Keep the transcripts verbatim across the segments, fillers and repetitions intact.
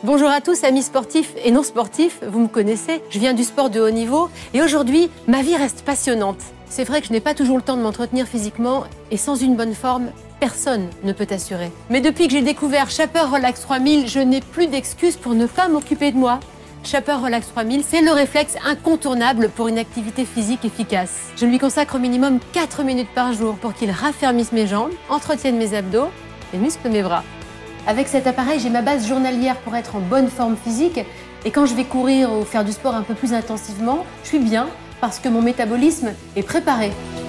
Bonjour à tous, amis sportifs et non sportifs, vous me connaissez, je viens du sport de haut niveau et aujourd'hui, ma vie reste passionnante. C'est vrai que je n'ai pas toujours le temps de m'entretenir physiquement et sans une bonne forme, personne ne peut assurer. Mais depuis que j'ai découvert Shaper Relax trois mille, je n'ai plus d'excuses pour ne pas m'occuper de moi. Shaper Relax trois mille, c'est le réflexe incontournable pour une activité physique efficace. Je lui consacre au minimum quatre minutes par jour pour qu'il raffermisse mes jambes, entretienne mes abdos et muscle mes bras. Avec cet appareil, j'ai ma base journalière pour être en bonne forme physique et quand je vais courir ou faire du sport un peu plus intensivement, je suis bien parce que mon métabolisme est préparé.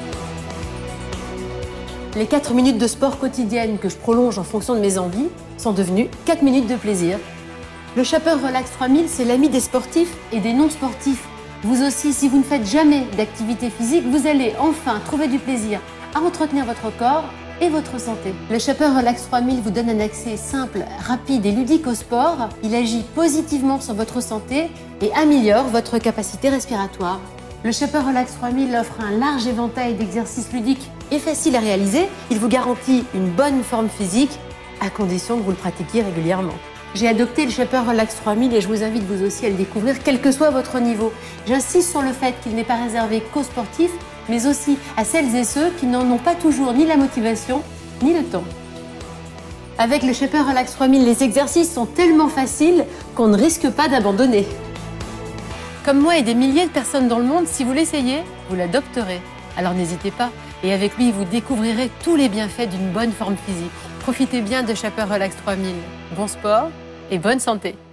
Les quatre minutes de sport quotidiennes que je prolonge en fonction de mes envies sont devenues quatre minutes de plaisir. Le Shaper Relax trois mille, c'est l'ami des sportifs et des non-sportifs. Vous aussi, si vous ne faites jamais d'activité physique, vous allez enfin trouver du plaisir à entretenir votre corps et votre santé. Le Shaper Relax trois mille vous donne un accès simple, rapide et ludique au sport. Il agit positivement sur votre santé et améliore votre capacité respiratoire. Le Shaper Relax trois mille offre un large éventail d'exercices ludiques et faciles à réaliser. Il vous garantit une bonne forme physique à condition que vous le pratiquiez régulièrement. J'ai adopté le Shaper Relax trois mille et je vous invite vous aussi à le découvrir, quel que soit votre niveau. J'insiste sur le fait qu'il n'est pas réservé qu'aux sportifs, mais aussi à celles et ceux qui n'en ont pas toujours ni la motivation, ni le temps. Avec le Shaper Relax trois mille, les exercices sont tellement faciles qu'on ne risque pas d'abandonner. Comme moi et des milliers de personnes dans le monde, si vous l'essayez, vous l'adopterez. Alors n'hésitez pas, et avec lui, vous découvrirez tous les bienfaits d'une bonne forme physique. Profitez bien de Shaper Relax trois mille. Bon sport et bonne santé!